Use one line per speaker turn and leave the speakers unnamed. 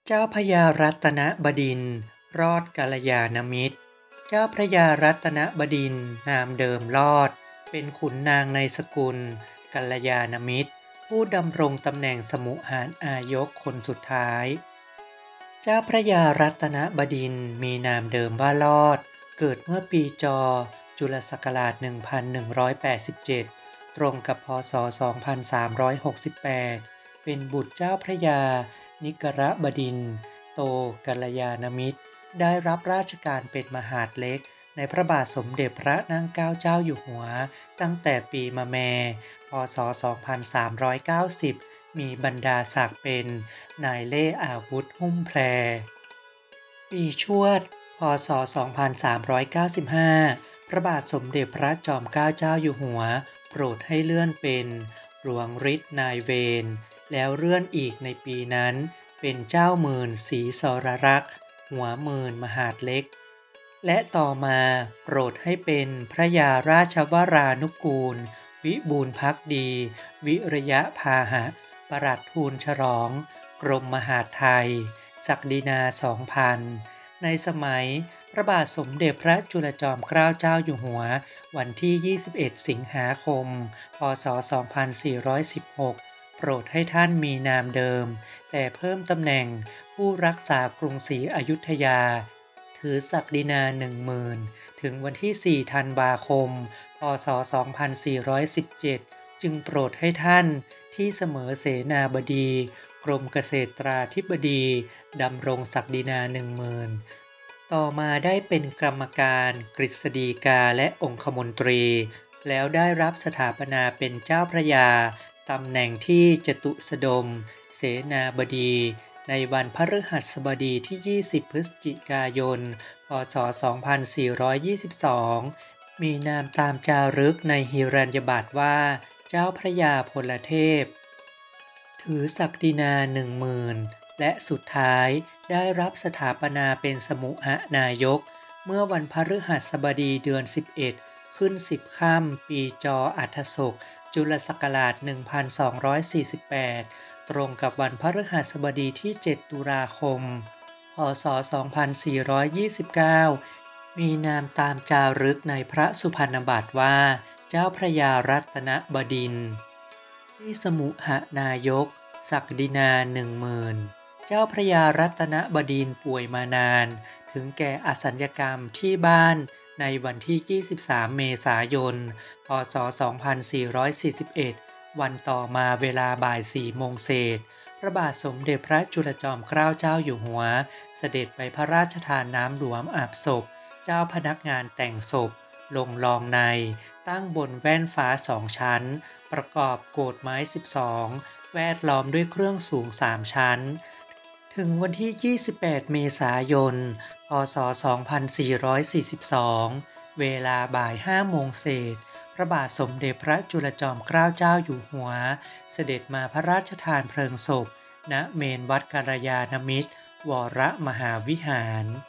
เจ้าพระยารัตนบดินทร์รอดกัลยาณมิตรเจ้าพระยารัตนบดินทร์นามเดิมรอดเป็นขุนนางในสกุลกัลยาณมิตรผู้ดำรงตำแหน่งสมุหานายกคนสุดท้ายเจ้าพระยารัตนบดินทร์มีนามเดิมว่ารอดเกิดเมื่อปีจจุลศักราช1187ตรงกับพศ2368เป็นบุตรเจ้าพระยานิกรบดินทร์โตกัลยาณมิตรได้รับราชการเป็นมหาดเล็กในพระบาทสมเด็จพระนั่งเกล้าเจ้าอยู่หัวตั้งแต่ปีมะแม่พศ2390มีบรรดาศักดิ์เป็นนายเล่อาวุธหุ้มแพรปีชวดพศ2395พระบาทสมเด็จพระจอมเกล้าเจ้าอยู่หัวโปรดให้เลื่อนเป็นหลวงฤทธิ์นายเวรแล้วเลื่อนอีกในปีนั้นเป็นเจ้าหมื่นศรีสรรักษ์หัวหมื่นมหาดเล็กและต่อมาโปรดให้เป็นพระยาราชวรานุกูลวิบูลย์ภักดี วิริยพาหะประหลัดทูลฉลองกรมมหาดไทยศักดินา 2000 ในสมัยพระบาทสมเด็จพระจุลจอมเกล้าเจ้าอยู่หัววันที่ 21 สิงหาคม พศ 2416 โปรดให้ท่านมีนามเดิมแต่เพิ่มตำแหน่งผู้รักษากรุงศรีอยุธยาถือศักดินา 10,000 ถึงวันที่ 4 ธันวาคม พศ 2417 จึงโปรดให้ท่านที่เสมอเสนาบดีกรมเกษตราธิบดีดำรงศักดินา 10,000 ต่อมาได้เป็นกรรมการกฤษฎีกาและองคมนตรีแล้วได้รับสถาปนาเป็นเจ้าพระยาตำแหน่งที่จตุสดมเสนาบดีในวันพฤหัสบดีที่ 20 พฤศจิกายน พศ 2422 มีนามตามจารึกในหิรัญญบัตรว่าเจ้าพระยาพลเทพถือศักดินา 10,000 และสุดท้ายได้รับสถาปนาเป็นสมุหนายกเมื่อวันพฤหัสบดีเดือน 11 ขึ้น 10 ค่ำปีจออัฐศกจุลศักราช 1248 ตรงกับวันพฤหัสบดีที่ 7 ตุลาคม พศ 2429 มีนามตามจารึกในพระสุพรรณบัตรว่าเจ้าพระยารัตนบดินทร์ที่สมุหนายกศักดินา 10,000 เจ้าพระยารัตนบดินทร์ป่วยมานานถึงแก่อสัญกรรมที่บ้านในวันที่ 23 เมษายน พศ 2441 วันต่อมาเวลาบ่าย 4 โมงเศษพระบาทสมเด็จพระจุลจอมเกล้าเจ้าอยู่หัวเสด็จไปพระราชทานน้ำหลวงอาบศพเจ้าพนักงานแต่งศพลงรองในตั้งบนแว่นฟ้า2 ชั้นประกอบโกฐไม้ 12 แวดล้อมด้วยเครื่องสูง 3 ชั้นถึงวันที่ 28 เมษายน พศ 2442 เวลาบ่าย 5 โมงเศษพระบาทสมเด็จพระจุลจอมเกล้าเจ้าอยู่หัวเสด็จมาพระราชทานเพลิงศพณเมรุวัดกัลยาณมิตรวรมหาวิหาร